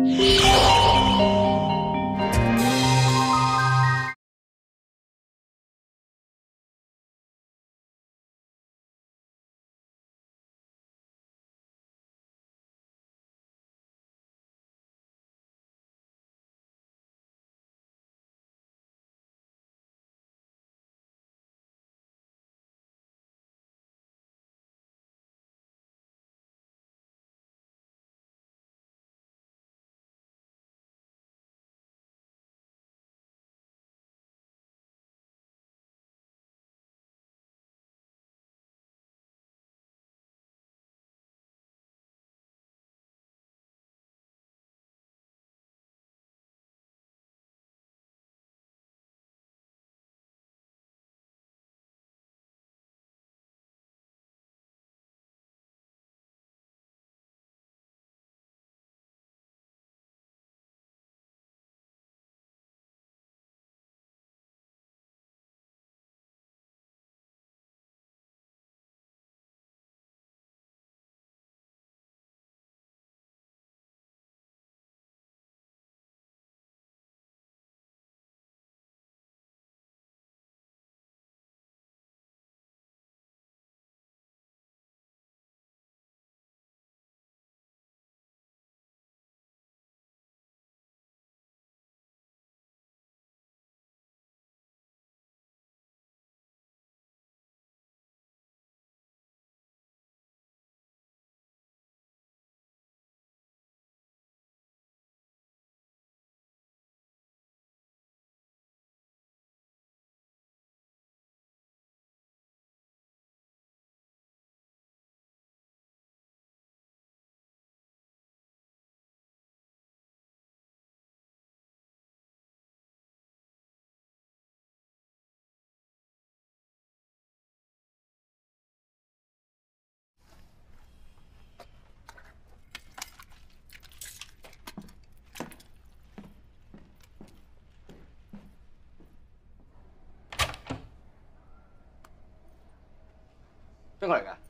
邊個嚟㗎？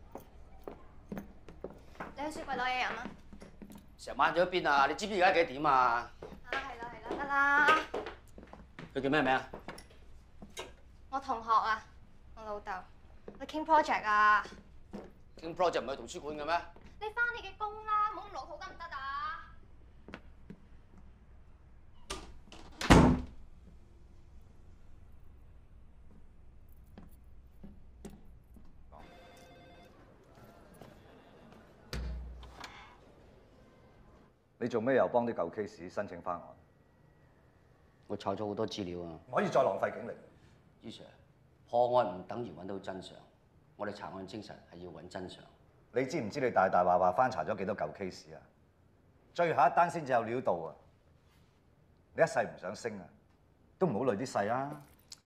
你去雪櫃攞嘢飲啊！ 成晚咗邊啊？你知唔知而家幾點啊？ 係啦，得啦。 佢叫咩名啊？ 我同學啊，我老豆。你傾 project 啊？ 傾 project 唔係圖書館嘅咩？ 你翻你嘅工啦，唔好咁老土得唔得啊？ 你做咩又幫啲舊 case 申請翻案？ 我抄咗好多資料啊！ 唔可以再浪費警力。 余 Sir， 破案唔等於揾到真相，我哋查案精神係要揾真相。 你知唔知你大大話話翻查咗幾多舊 case 啊？最後一單先至有料到啊！你一世唔想升啊，都唔好累啲細啊！